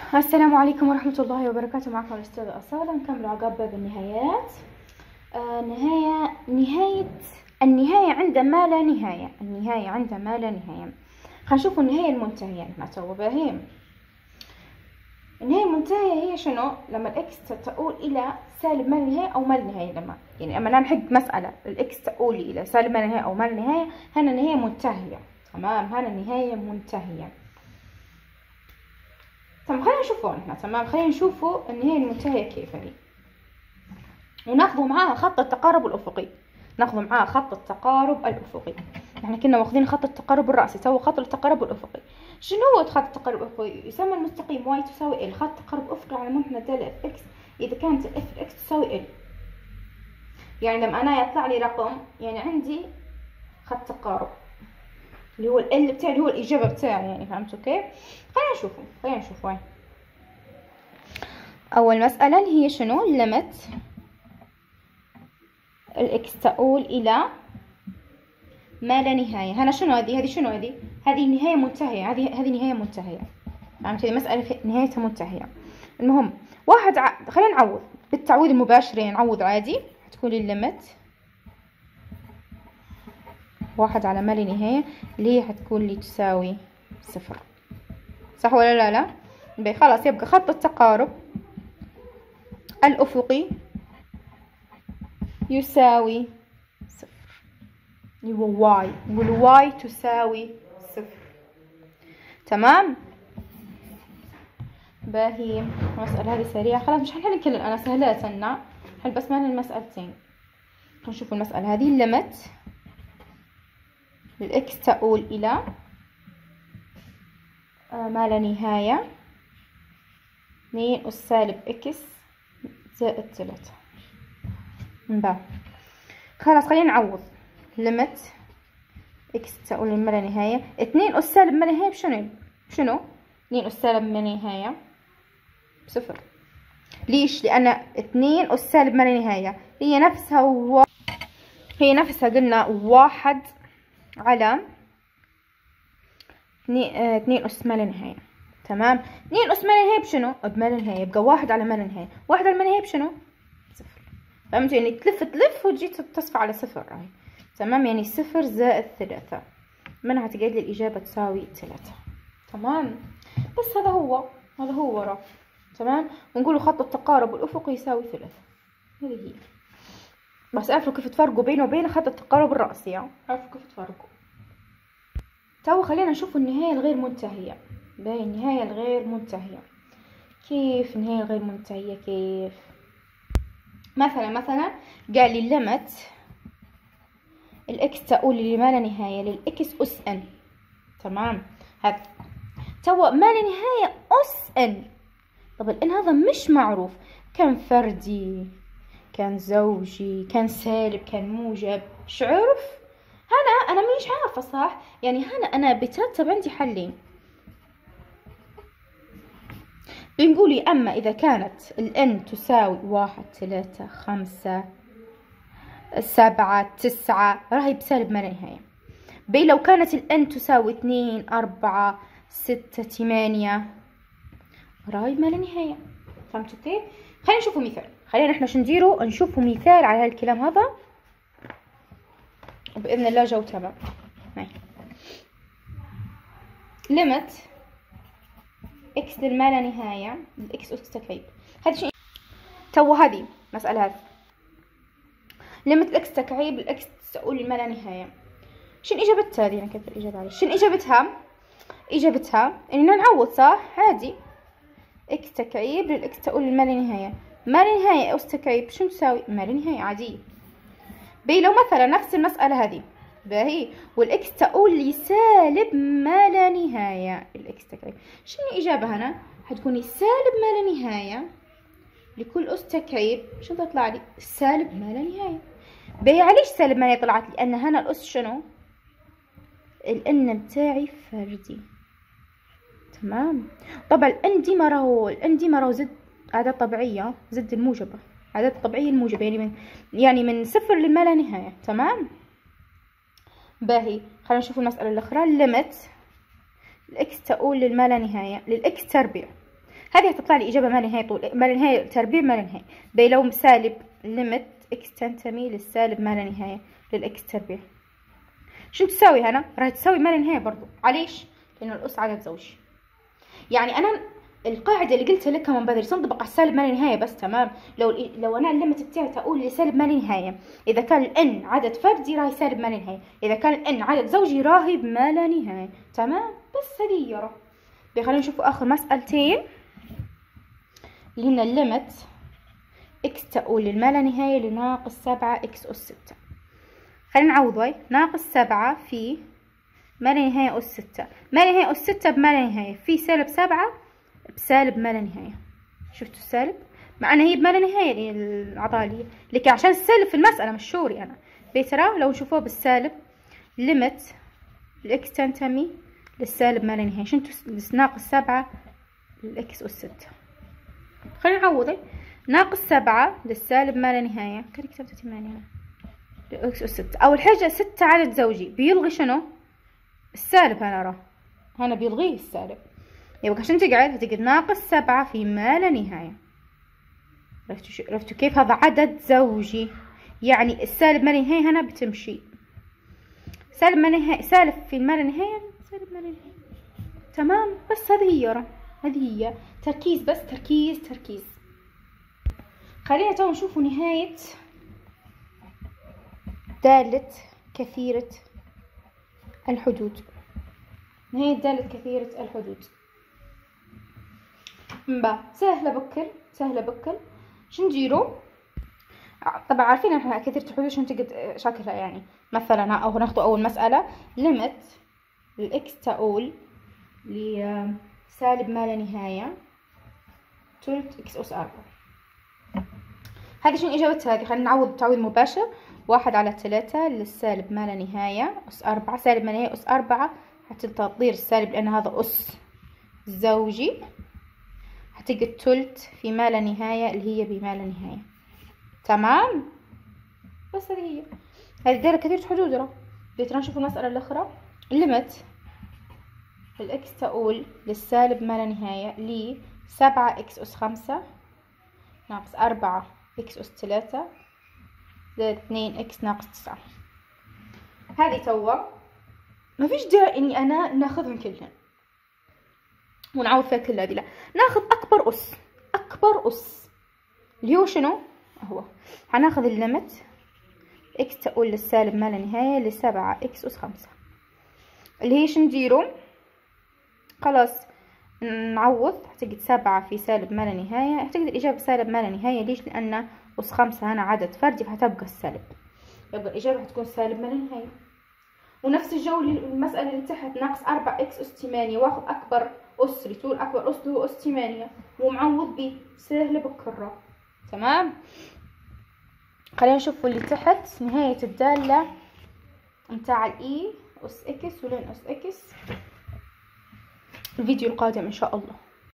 السلام عليكم ورحمة الله وبركاته. معكم الأستاذة أصالة. نكمل عقاب باب النهايات. النهاية عندما لا نهاية. النهاية عندما لا نهاية. خلينا نشوف النهاية المنتهية. احنا تو باهين. النهاية المنتهية هي شنو؟ لما الإكس تؤول إلى سالب ما لا نهاية أو ما لا نهاية. لما نحق مسألة الإكس تؤول إلى سالب ما لا نهاية أو ما لا نهاية، هنا النهاية منتهية. تمام، هنا النهاية منتهية. تمام، خلينا نشوفوا احنا. تمام، خلينا نشوفوا النهاية المنتهية كيف هي، وناخذوا معاها خط التقارب الأفقي. ناخذوا معاها خط التقارب الأفقي. احنا كنا واخذين خط التقارب الرأسي، تو خط التقارب الأفقي. شنو هو خط التقارب الأفقي؟ يسمى المستقيم واي تساوي ال. خط تقارب أفقي على منحنى دالة اف اكس إذا كانت الاف اكس تساوي ال. يعني لما أنا يطلع لي رقم، يعني عندي خط تقارب اللي هو ال بتاعي، اللي هو الإجابة بتاعي. يعني فهمتوا كيف؟ خلينا نشوف وين. أول مسألة اللي هي شنو؟ لمت الإكس تؤول إلى ما لا نهاية. هنا شنو هذه شنو هذه نهاية منتهية. هذه نهاية منتهية. فهمتوا؟ مسألة نهايتها منتهية. المهم خلينا نعوض بالتعويض المباشر. يعني نعوض عادي. تكون الليمت 1 على ما لا نهاية اللي هي حتكون لي تساوي 0. صح ولا لا؟ خلاص، يبقى خط التقارب الأفقي يساوي 0. يبقى واي، نقول واي تساوي 0. تمام. باهي المسألة هذه سريعة. خلاص مش حنحل كل أنا سهلات لنا، حل بس معنا المسألتين. نشوف المسألة هذه. لمت الإكس تؤول إلى ما لا نهاية 2 أس سالب إكس زائد 3. خلاص خلينا نعوض. لمت إكس تؤول إلى ما لا نهاية 2 أس سالب ما لا نهاية بشنو؟ 2 أس سالب ما لا نهاية ب0. ليش؟ لأن 2 أس سالب ما لا نهاية هي نفسها قلنا 1 على 2 أس ما لا نهاية. تمام، 2 أس ما لا نهاية بشنو؟ بما لا نهاية. يبقى 1 على ما لا نهاية. 1 على ما لا نهاية بشنو؟ 0. فهمتوا؟ يعني تلف وتجي تصفى على 0 اهي. تمام، يعني 0 زائد 3 منها تقعد لي الإجابة تساوي 3. تمام، بس هذا هو راه. تمام، ونقولوا خط التقارب الأفقي يساوي 3. هذه هي. بس اعرفوا كيف تفرقوا بينه وبين خط التقارب الرأسي. اعرفوا كيف تفرقوا. تو خلينا نشوف النهاية الغير منتهية. باهي، النهاية الغير منتهية. كيف النهاية الغير منتهية؟ كيف؟ مثلا قال لي لمت الإكس تؤول لما لا نهاية للإكس أس إن. تمام، هذا تو ما لا نهاية أس إن. طب الإن هذا مش معروف، كان فردي، كان زوجي، كان سالب، كان موجب، شو عرف؟ هنا أنا مش عارفة صح. يعني هنا أنا بترتب عندي حلين. بنقولي أما إذا كانت الإن تساوي 1 3 5 7 9 راهي بسالب ما لا نهاية. لو كانت الإن تساوي 2 4 6 8 راهي ما لا نهاية. فهمتوا كيف؟ خلينا نشوفوا مثال. خلينا احنا شو نديروا؟ نشوفوا مثال على هالكلام هذا وبإذن الله جو تمام. هاي ليمت إكس للما لا نهاية الإكس أس تكعيب. هذا شيء تو هذه مسألة. هذه ليمت الإكس تكعيب الإكس تؤول لما لا نهاية. شنو إجابتها هذه؟ أنا كيف الإجابة عليه؟ شنو إجابتها إننا نعوض صح؟ عادي. إكس تكعيب للإكس تؤول لما لا نهاية. ما لا نهاية أس تكعيب شنو تساوي؟ ما لا نهاية عادية. لو مثلا نفس المسألة هذه باهي والإكس تؤول لسالب ما لا نهاية الإكس تكعيب، شنو الإجابة هنا؟ حتكون سالب ما لا نهاية لكل أس تكعيب. شنو تطلع لي؟ سالب ما لا نهاية. باهي علاش سالب ما لا نهاية طلعت لي؟ لأن هنا الأس شنو؟ الإن بتاعي فردي. تمام، طبعا الإن ديما راهو زد أعداد طبيعية، زد الموجبة، أعداد طبيعية الموجبة، يعني من 0 لما لا نهاية. تمام، باهي خلينا نشوف المسألة الأخرى. لمت الإكس تؤول للما لا نهاية للإكس تربيع. هذه هتطلع لي إجابة ما لا نهاية طول، ما لا نهاية تربيع ما لا نهاية. لو سالب ليميت إكس تنتمي للسالب ما لا نهاية للإكس تربيع، شو تساوي هنا؟ راح تساوي ما لا نهاية برضو. عليش؟ لأنه الأس عدد زوجي. يعني أنا القاعدة اللي قلتها لك من بدري تنطبق على السالب ما لا نهاية بس. تمام؟ لو أنا الليمت بتاعي تقول لسالب ما لا نهاية، إذا كان الN عدد فردي راهي سالب ما لا نهاية، إذا كان الN عدد زوجي راهي بما لا نهاية. تمام؟ بس هذه يرى. خلينا نشوف آخر مسألتين اللي هن الليمت إكس تؤول للما لا نهاية لناقص 7 إكس أس 6. خلينا نعوض. ناقص 7 في ما لا نهاية أس 6، ما لا نهاية أس 6 بما لا نهاية، في سالب 7 بسالب ما لا نهاية. شفتوا السالب؟ مع أنها هي بما لا نهاية العضالية، لكن عشان السالب في المسألة مش شوري أنا. ترى لو نشوفوه بالسالب ليميت الإكس تنتمي للسالب ما لا نهاية، شنتو ناقص 7 للإكس أس 6. خلينا نعوض. ناقص 7 للسالب ما لا نهاية، كان كتبت 8 لإكس أس 6. أول حاجة 6 عدد زوجي بيلغي شنو؟ السالب. هنا راه هنا بيلغيه السالب، يبقى عشان تقعد هتقعد ناقص 7 في ما لا نهاية. عرفتوا كيف؟ هذا عدد زوجي، يعني السالب ما لا نهاية هنا بتمشي. سالب ما لا نهاية، سالب في ما لا نهاية، سالب ما لا نهاية. تمام؟ بس هذه هي راه، هذه هي تركيز، بس تركيز تركيز. خلينا تو نشوفوا نهاية دالة كثيرة الحدود. نهاية دالة كثيرة الحدود سهلة بكل، سهلة بكل. شو نديرو؟ طبعا عارفين احنا كثيرة الحدود شو تقعد شكلها. يعني مثلا او ناخذ اول مسألة ليميت الاكس تؤول لسالب ما لا نهاية ثلث اكس اس 4. هذه شنو اجابتها؟ هذه خلينا نعوض تعويض مباشر. 1/3 للسالب ما لا نهاية أس 4، سالب ما لا نهاية أس 4 حتطير السالب لأن هذا أس زوجي، حتقعد ثلث في ما لا نهاية اللي هي بما لا نهاية. تمام؟ بس هذه هي. هذه دايرة كثيرة حدود راه. بدنا نشوف المسألة الأخرى. ليميت الإكس تؤول للسالب ما لا نهاية ل 7 إكس أس 5 ناقص 4 إكس أس 3 زائد 2 إكس ناقص 9. هذه توا ما فيش داعي إني أنا ناخذهم كلهم ونعوض فيها كل هذه، لا ناخذ أكبر أس. أكبر أس اللي هو شنو؟ هو هناخذ الليمت إكس تؤول للسالب ما لا نهاية ل 7 إكس أس 5 اللي هي شو نديرو؟ خلاص نعوض. هتجد 7 في سالب ما لا نهاية، هتجد الإجابة سالب ما لا نهاية. ليش؟ لأن أس 5 هنا عدد فردي فهتبقى السالب، يبقى الإجابة هتكون سالب ما لا نهاية. ونفس الجو للمسألة اللي تحت ناقص 4 إكس أس 8، واخذ أكبر أس لطول أكبر أس اللي هو أس 8 ومعوض به. سهلة بكرة. تمام؟ خلينا نشوف اللي تحت نهاية الدالة متاع الإي أس إكس ولين أس إكس الفيديو القادم إن شاء الله.